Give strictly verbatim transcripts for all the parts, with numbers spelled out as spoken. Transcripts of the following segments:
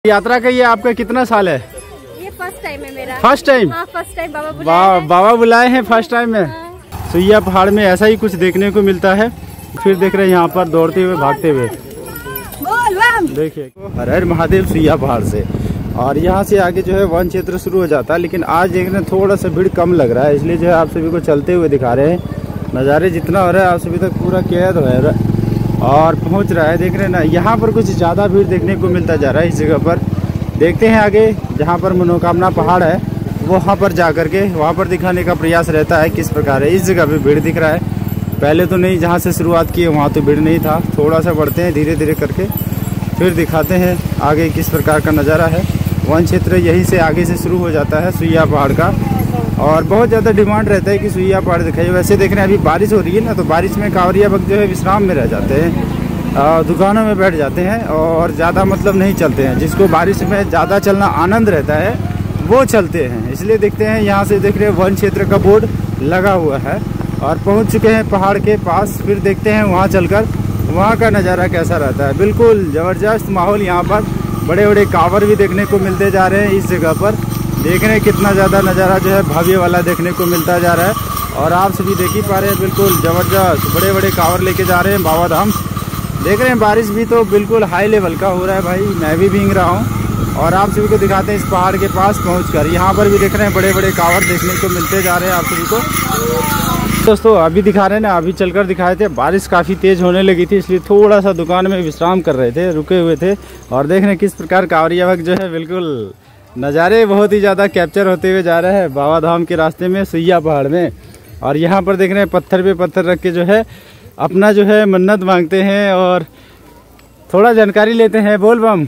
यात्रा का ये आपका कितना साल है? ये फर्स्ट टाइम है मेरा। First time? हाँ, फर्स्ट टाइम बाबा बुलाए बा, हैं। बाबा बुलाए हैं फर्स्ट टाइम में। हाँ। सुइया पहाड़ में ऐसा ही कुछ देखने को मिलता है। फिर देख रहे हैं यहाँ पर दौड़ते हुए भागते हुए देखिए हर हर महादेव सुइया पहाड़ से। और यहाँ से आगे जो है वन क्षेत्र शुरू हो जाता है, लेकिन आज देख रहे हैं थोड़ा सा भीड़ कम लग रहा है, इसलिए जो है आप सभी को चलते हुए दिखा रहे हैं। नज़ारे जितना हो रहा है आप सभी तक पूरा कैद हो रहा है और पहुँच रहा है। देख रहे हैं ना, यहाँ पर कुछ ज़्यादा भीड़ देखने को मिलता जा रहा है इस जगह पर। देखते हैं आगे जहाँ पर मनोकामना पहाड़ है वहाँ पर जा कर के वहाँ पर दिखाने का प्रयास रहता है किस प्रकार है। इस जगह पे भीड़ दिख रहा है, पहले तो नहीं, जहाँ से शुरुआत की है वहाँ तो भीड़ नहीं था। थोड़ा सा बढ़ते हैं धीरे धीरे करके, फिर दिखाते हैं आगे किस प्रकार का नज़ारा है। वन क्षेत्र यहीं से आगे से शुरू हो जाता है सुइया पहाड़ का, और बहुत ज़्यादा डिमांड रहता है कि सुइया पहाड़ दिखाइए। वैसे देख रहे हैं अभी बारिश हो रही है ना, तो बारिश में कांवरिया भक्त जो है विश्राम में रह जाते हैं, दुकानों में बैठ जाते हैं और ज़्यादा मतलब नहीं चलते हैं। जिसको बारिश में ज़्यादा चलना आनंद रहता है वो चलते हैं। इसलिए देखते हैं यहाँ से देख रहे हैं वन क्षेत्र का बोर्ड लगा हुआ है और पहुँच चुके हैं पहाड़ के पास। फिर देखते हैं वहाँ चलकर वहाँ का नज़ारा कैसा रहता है। बिल्कुल ज़बरदस्त माहौल यहाँ पर, बड़े बड़े कांवर भी देखने को मिलते जा रहे हैं इस जगह पर। देख रहे हैं कितना ज़्यादा नज़ारा जो है भव्य वाला देखने को मिलता जा रहा है। और आप सभी देख ही पा रहे हैं, बिल्कुल ज़बरदस्त बड़े बड़े कांवर लेके जा रहे हैं बाबा धाम। देख रहे हैं बारिश भी तो बिल्कुल हाई लेवल का हो रहा है भाई, मैं भी भीग रहा हूँ। और आप सभी को दिखाते हैं इस पहाड़ के पास पहुंचकर, यहाँ पर भी देख रहे हैं बड़े बड़े कांवर देखने को मिलते जा रहे हैं आप सभी को। दोस्तों अभी दिखा रहे हैं ना, अभी चलकर दिखाए थे, बारिश काफ़ी तेज़ होने लगी थी, इसलिए थोड़ा सा दुकान में विश्राम कर रहे थे, रुके हुए थे। और देख रहे हैं किस प्रकार कांवरिया भक्त जो है बिल्कुल नज़ारे बहुत ही ज़्यादा कैप्चर होते हुए जा रहे हैं बाबा धाम के रास्ते में सुइया पहाड़ में। और यहाँ पर देख रहे हैं पत्थर पे पत्थर रख के जो है अपना जो है मन्नत मांगते हैं और थोड़ा जानकारी लेते हैं। बोल बम,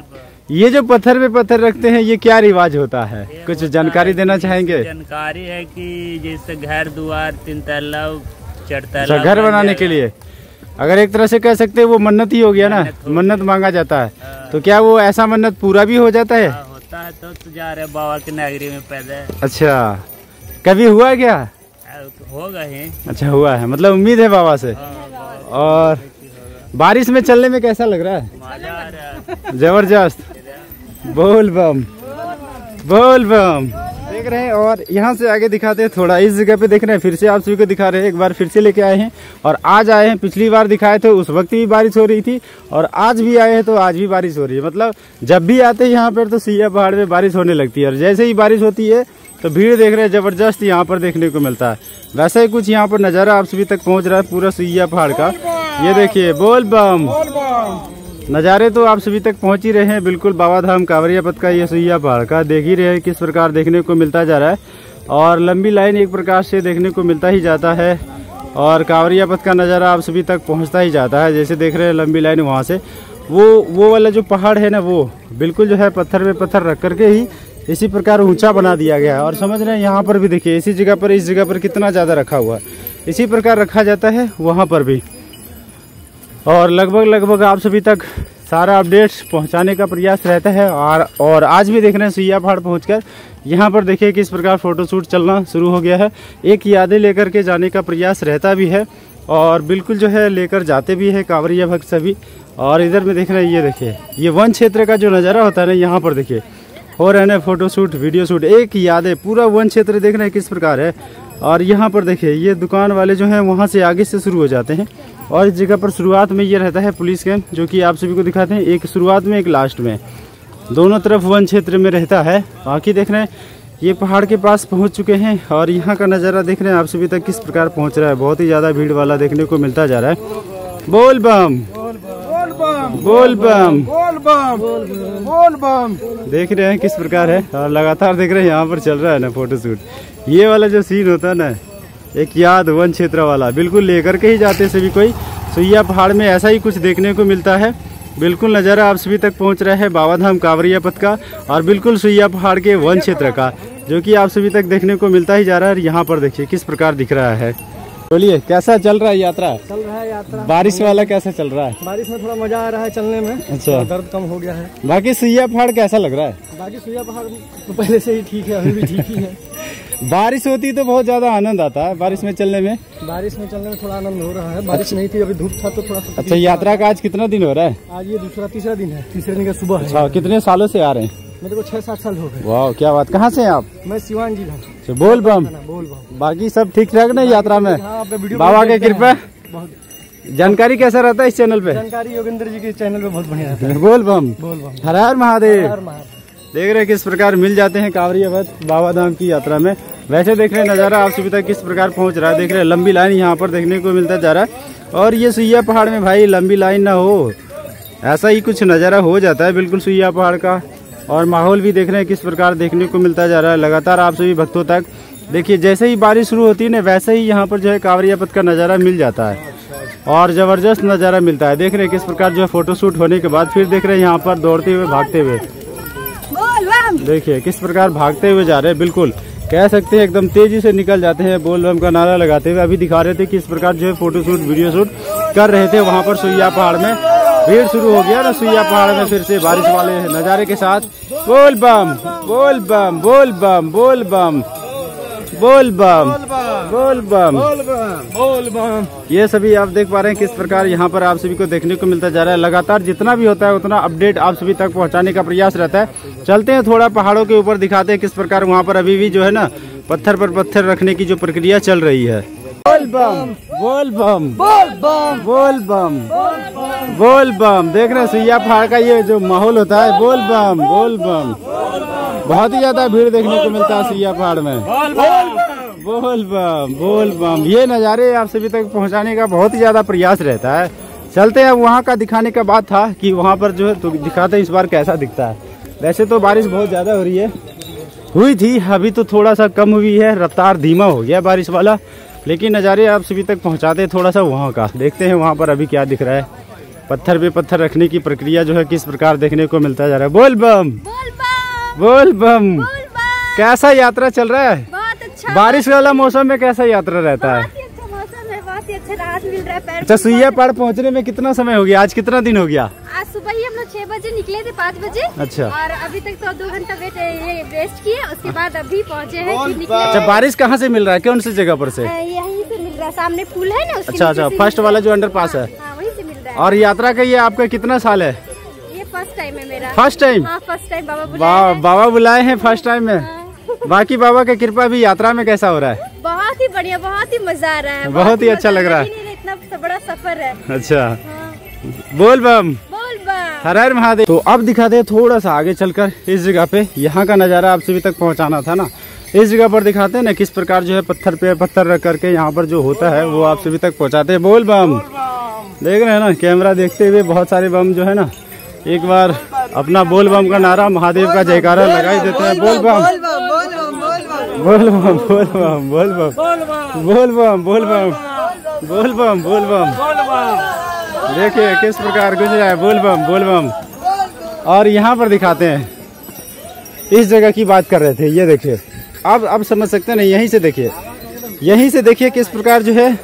ये जो पत्थर पे पत्थर रखते हैं ये क्या रिवाज होता है, कुछ जानकारी देना चाहेंगे? जानकारी है कि जैसे घर द्वार तीन तल्ला चढ़ता घर बनाने के लिए, अगर एक तरह से कह सकते हैं वो मन्नत ही हो गया ना, मन्नत मांगा जाता है। तो क्या वो ऐसा मन्नत पूरा भी हो जाता है? होता है तो, तो जा रहे बाबा की नगरी में पैदा। अच्छा, कभी हुआ क्या? होगा ही। अच्छा, हुआ है, मतलब उम्मीद है बाबा से। और बारिश में चलने में कैसा लग रहा है? जबरदस्त। बोल बम, बोल बम। देख रहे हैं और यहाँ से आगे दिखाते हैं थोड़ा, इस जगह पे देख रहे हैं फिर से आप सभी को दिखा रहे हैं। एक बार फिर से लेके आए हैं और आज आए हैं। पिछली बार दिखाए थे उस वक्त भी बारिश हो रही थी और आज भी आए हैं तो आज भी बारिश हो रही है। मतलब जब भी आते हैं यहाँ पर तो सुइया पहाड़ में बारिश होने लगती है, और जैसे ही बारिश होती है तो भीड़ देख रहे हैं जबरदस्त यहाँ पर देखने को मिलता है। वैसे ही कुछ यहाँ पर नज़ारा आप सभी तक पहुँच रहा है पूरा सुइया पहाड़ का। ये देखिए, बोल बम, नज़ारे तो आप सभी तक पहुँच ही रहे हैं। बिल्कुल बाबा धाम कांवरिया पथ का ये सुइया पहाड़ का देख ही रहे हैं किस प्रकार देखने को मिलता जा रहा है। और लंबी लाइन एक प्रकार से देखने को मिलता ही जाता है और कांवरिया पथ का नज़ारा आप सभी तक पहुँचता ही जाता है। जैसे देख रहे हैं लंबी लाइन वहाँ से, वो वो वाला जो पहाड़ है ना, वो बिल्कुल जो है पत्थर में पत्थर रख करके ही इसी प्रकार ऊंचा बना दिया गया है। और समझ रहे हैं यहाँ पर भी देखिए इसी जगह पर, इस जगह पर कितना ज़्यादा रखा हुआ है, इसी प्रकार रखा जाता है वहाँ पर भी। और लगभग लगभग आप सभी तक सारा अपडेट पहुँचाने का प्रयास रहता है। और और आज भी देख रहे हैं सुइया पहाड़ पहुँचकर यहाँ पर देखिए किस प्रकार फोटोशूट चलना शुरू हो गया है। एक यादें लेकर के जाने का प्रयास रहता भी है और बिल्कुल जो है लेकर जाते भी है कांवरिया भक्त सभी। और इधर में देख रहे हैं, ये देखिए ये वन क्षेत्र का जो नज़ारा होता है ना, यहाँ पर देखिए हो रहे हैं फोटो शूट, वीडियो शूट, एक यादें। पूरा वन क्षेत्र देख रहे हैं किस प्रकार है। और यहाँ पर देखिए ये दुकान वाले जो हैं वहाँ से आगे से शुरू हो जाते हैं। और इस जगह पर शुरुआत में ये रहता है पुलिस कैंप, जो कि आप सभी को दिखाते हैं, एक शुरुआत में एक लास्ट में, दोनों तरफ वन क्षेत्र में रहता है। बाकी देख रहे हैं ये पहाड़ के पास पहुँच चुके हैं और यहाँ का नज़ारा देख रहे हैं आप सभी तक किस प्रकार पहुँच रहा है। बहुत ही ज़्यादा भीड़ वाला देखने को मिलता जा रहा है। बोल बम, बोल बम, बोल बम, बोल बम। देख रहे हैं किस प्रकार है और लगातार देख रहे हैं यहाँ पर चल रहा है ना फोटोशूट। ये वाला जो सीन होता है ना, एक याद वन क्षेत्र वाला, बिल्कुल लेकर के ही जाते सभी कोई। सुइया पहाड़ में ऐसा ही कुछ देखने को मिलता है। बिल्कुल नज़ारा आप सभी तक पहुँच रहा है बाबा धाम कांवरिया पथ का और बिल्कुल सुइया पहाड़ के वन क्षेत्र का, जो कि आप सभी तक देखने को मिलता ही जा रहा है। यहाँ पर देखिए किस प्रकार दिख रहा है। बोलिए कैसा चल रहा है यात्रा? चल रहा है यात्रा। बारिश वाला कैसा चल रहा है? बारिश में थोड़ा मजा आ रहा है चलने में। अच्छा, दर्द कम हो गया है। बाकी सुइया पहाड़ कैसा लग रहा है? बाकी सुइया पहाड़ तो पहले से ही ठीक है, अभी भी ठीक ही है। बारिश होती तो बहुत ज्यादा आनंद आता है बारिश में चलने में। बारिश में चलने में थोड़ा आनंद हो रहा है। बारिश नहीं थी, अभी धूप था तो थोड़ा सा। अच्छा, यात्रा का आज कितना दिन हो रहा है? आज ये दूसरा तीसरा दिन है। तीसरे दिन का सुबह है। अच्छा, कितने सालों से आ रहे हैं? मेरे को छह सात साल हो गए। वाह, क्या बात। कहाँ से हैं आप? मैं सिवान जिला। अच्छा, बोल बम। बोल बम। बाकी सब ठीक ठाक ना यात्रा में? हाँ, आपका वीडियो बाबा की कृपा। बहुत जानकारी कैसा रहता है इस चैनल पे? जानकारी योगेंद्र जी के चैनल पे बहुत बढ़िया रहता है। बोल बम। बोल बम। हर हर महादेव। हर महादेव। देख रहे हैं किस प्रकार मिल जाते हैं कांवरिया भक्त बाबा धाम की यात्रा में। वैसे देख रहे हैं नजारा आप सभी तक किस प्रकार पहुंच रहा है। देख रहे हैं लंबी लाइन यहाँ पर देखने को मिलता जा रहा है। और ये सुइया पहाड़ में भाई लंबी लाइन ना हो, ऐसा ही कुछ नजारा हो जाता है बिल्कुल सुइया पहाड़ का। और माहौल भी देख रहे हैं किस प्रकार देखने को मिलता जा रहा है लगातार आप सभी भक्तों तक। देखिए जैसे ही बारिश शुरू होती है ना, वैसे ही यहाँ पर जो है कांवरिया पथ का नजारा मिल जाता है और जबरदस्त नजारा मिलता है। देख रहे हैं किस प्रकार जो है फोटो शूट होने के बाद फिर देख रहे हैं यहाँ पर दौड़ते हुए भागते हुए। देखिए किस प्रकार भागते हुए जा रहे हैं, बिल्कुल कह सकते हैं एकदम तेजी से निकल जाते हैं बोल बम का नारा लगाते हुए। अभी दिखा रहे थे किस प्रकार जो है फोटो शूट वीडियो शूट कर रहे थे वहाँ पर सुइया पहाड़ में। भीड़ शुरू हो गया ना सुइया पहाड़ में फिर से बारिश वाले नजारे के साथ। बोल बम बोल बम बोल बम बोल बम बोल बम बोल बम बोल बम। ये सभी आप देख पा रहे हैं किस प्रकार यहाँ पर आप सभी को देखने को मिलता जा रहा है। लगातार जितना भी होता है उतना अपडेट आप सभी तक पहुँचाने का प्रयास रहता है। चलते हैं थोड़ा पहाड़ों के ऊपर, दिखाते हैं किस प्रकार वहाँ पर अभी भी जो है ना पत्थर पर पत्थर रखने की जो प्रक्रिया चल रही है। बोल बम बोल बम बोल बम। बोल बम बोल बम। देख रहे हैं सुइया पहाड़ का ये जो माहौल होता है, बोल बम बोल बम। बहुत ही ज्यादा भीड़ देखने को मिलता है सुइया पहाड़ में। बोल बम बोल बम। ये नज़ारे आप सभी तक पहुंचाने का बहुत ही ज्यादा प्रयास रहता है। चलते हैं, वहाँ का दिखाने का बात था कि वहाँ पर जो है तो दिखाते हैं इस बार कैसा दिखता है। वैसे तो बारिश बहुत ज्यादा हो रही है, हुई थी, अभी तो थोड़ा सा कम हुई है, रफ्तार धीमा हो गया बारिश वाला। लेकिन नज़ारे आप सभी तक पहुंचाते हैं थोड़ा सा वहाँ का। देखते हैं वहाँ पर अभी क्या दिख रहा है। पत्थर पे पत्थर रखने की प्रक्रिया जो है किस प्रकार देखने को मिलता जा रहा है। बोल बम बोल बम। कैसा यात्रा चल रहा है? बहुत अच्छा। बारिश वाला मौसम में कैसा यात्रा रहता है? बहुत ही अच्छा मौसम है, बहुत ही अच्छा राहत मिल रहा है पैर। अच्छा, सुइया पहाड़ पहुँचने में कितना समय हो गया? आज कितना दिन हो गया? आज सुबह ही हम लोग छह बजे निकले थे, पाँच बजे। अच्छा। और अभी तक तो दो घंटा वेट ये रेस्ट किए, उसके बाद अभी पहुँचे हैं फिर निकले। अच्छा, बारिश कहाँ से मिल रहा है, कौन सी जगह पर से? यहीं से मिल रहा है, सामने पुल है ना उसके अच्छा अच्छा, फर्स्ट वाला जो अंडर पास है। हाँ, वहीं से मिल रहा है। और यात्रा का ये आपका कितना साल है? ये फर्स्ट टाइम है मेरा। First time? हाँ, फर्स्ट टाइम बाबा बुलाए हैं। बाबा बुलाए हैं फर्स्ट टाइम में। बाकी बाबा का कृपा भी यात्रा में कैसा हो रहा है? बहुत ही बढ़िया, बहुत ही मजा आ रहा है, बहुत ही अच्छा लग रहा है। इतना बड़ा सफर है। अच्छा, हाँ। बोल बम बोल बम। हर हर महादेव। तो अब दिखाते हैं थोड़ा सा आगे चलकर इस जगह पे, यहाँ का नज़ारा आप सभी तक पहुँचाना था ना। इस जगह पर दिखाते हैं ना किस प्रकार जो है पत्थर पे पत्थर रख करके यहाँ पर जो होता है वो आप सभी तक पहुँचाते हैं। बोल बम। देख रहे हैं ना, कैमरा देखते हुए बहुत सारे बम जो है ना एक बार अपना बोल बम का नारा, महादेव का जयकारा लगाई देते हैं। बोल बम बोल बम बोल बम बोल बम बोल बम बोल बम बोल बम बोल बम। देखिए किस प्रकार गुजरा है बोल बम बोल बम। और यहाँ पर दिखाते हैं, इस जगह की बात कर रहे थे, ये देखिए अब अब समझ सकते हैं ना। यहीं से देखिए, यहीं से देखिए किस प्रकार जो है,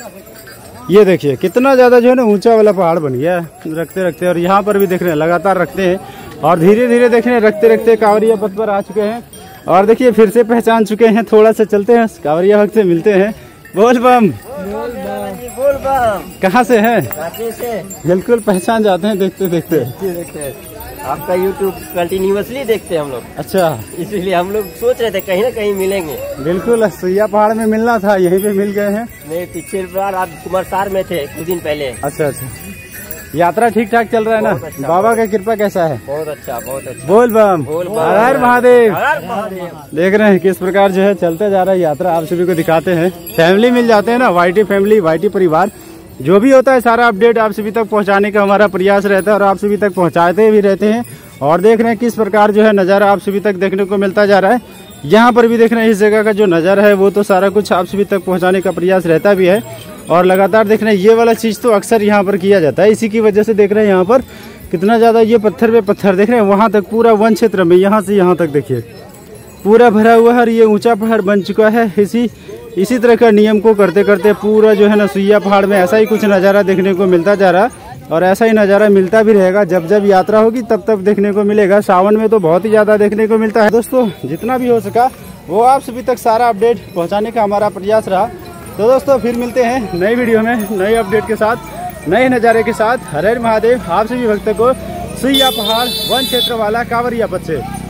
ये देखिए कितना ज्यादा जो है ना ऊंचा वाला पहाड़ बन गया है रखते रखते। और यहाँ पर भी देख रहे हैं लगातार रखते हैं और धीरे धीरे देख रहे हैं रखते रखते कांवरिया पथ पर आ चुके हैं। और देखिए फिर से पहचान चुके हैं, थोड़ा सा चलते हैं कांवरिया भक्त से मिलते हैं। बोल बम बोल बम। कहाँ से है? रांची से। बिल्कुल पहचान जाते हैं देखते देखते। देखते आपका यूट्यूब कंटिन्यूअसली देखते हैं हम लोग। अच्छा, इसीलिए हम लोग सोच रहे थे कहीं ना कहीं मिलेंगे। बिल्कुल सुइया पहाड़ में मिलना था, यहीं पे मिल गए हैं। नहीं, पिछले बार आप कुमारसार में थे कुछ दिन पहले। अच्छा अच्छा, यात्रा ठीक ठाक चल रहा है ना? अच्छा, बाबा का कृपा कैसा है? बहुत अच्छा बहुत अच्छा। बोल बम बोल बम। हर हर महादेव। हर हर महादेव। देख रहे हैं किस प्रकार जो है चलता जा रहा है यात्रा, आप सभी को दिखाते हैं। फैमिली मिल जाते हैं ना, वाईटी फैमिली, वाईटी परिवार, जो भी होता है सारा अपडेट आप सभी तक पहुंचाने का हमारा प्रयास रहता है और आप सभी तक पहुंचाते भी रहते हैं। और देख रहे हैं किस प्रकार जो है नज़ारा आप सभी तक देखने को मिलता जा रहा है। यहाँ पर भी देख रहे हैं इस जगह का जो नज़ारा है वो तो सारा कुछ आप सभी तक पहुँचाने का प्रयास रहता भी है। और लगातार देख रहे हैं ये वाला चीज़ तो अक्सर यहाँ पर किया जाता है, इसी की वजह से देख रहे हैं यहाँ पर कितना ज़्यादा ये पत्थर पे पत्थर देख रहे हैं। वहाँ तक पूरा वन क्षेत्र में, यहाँ से यहाँ तक देखिए पूरा भरा हुआ है और ये ऊंचा पहाड़ बन चुका है। इसी इसी तरह का नियम को करते करते पूरा जो है ना सुइया पहाड़ में ऐसा ही कुछ नज़ारा देखने को मिलता जा रहा और ऐसा ही नज़ारा मिलता भी रहेगा। जब जब यात्रा होगी तब तब देखने को मिलेगा। सावन में तो बहुत ही ज़्यादा देखने को मिलता है। दोस्तों जितना भी हो सका वो आप सभी तक सारा अपडेट पहुँचाने का हमारा प्रयास रहा। तो दोस्तों फिर मिलते हैं नई वीडियो में नई अपडेट के साथ, नए नज़ारे के साथ। हर हर महादेव। आप सभी भक्तों को सुइया पहाड़ वन क्षेत्र वाला कांवरिया पथ से।